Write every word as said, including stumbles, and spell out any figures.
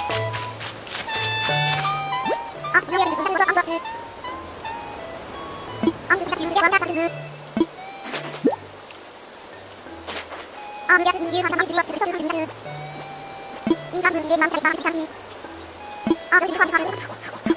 아, 이해를 못하는 거죠. 암버스. 아미 우리가 비운데 완다 사비그. 아, 우리가 인규 반상 아미 드리어스 그성 리드. 이 감은 미래 망사리 마음이 상기. 아, 우리 관이 관우.